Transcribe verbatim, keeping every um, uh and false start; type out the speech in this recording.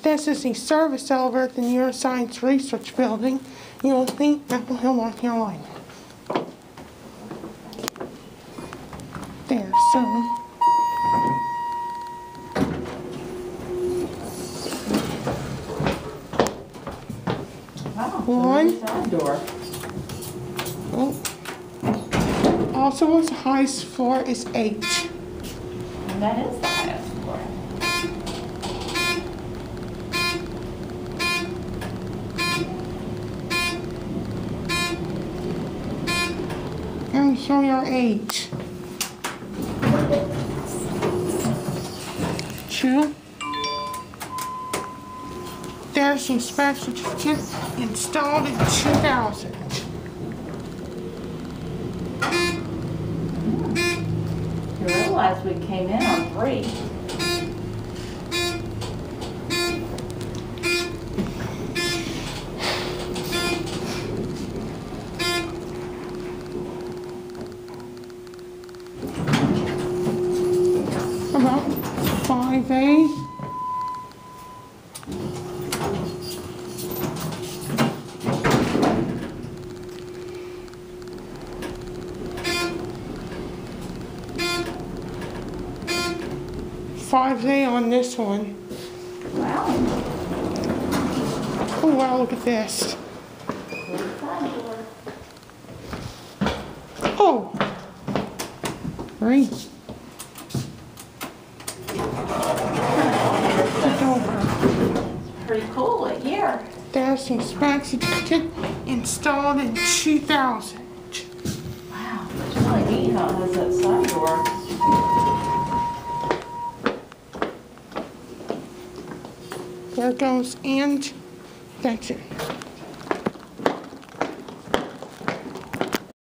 This is the service elevator at the Neuroscience Research Building. U N C Apple Hill, North Carolina. There, so. Wow, One. side door. Oh. Also, the highest floor is eight. And that is the highest floor. Let me show you our age. Two. There's the inspection certificate installed in two thousand. You realize we came in on three. About five A. Five A on this one. Wow. Oh wow, look at this. Oh! Three. Pretty cool, a year. There's the inspection certificate installed in two thousand. Wow, it's really neat how it has that side door. There it goes, and that's it.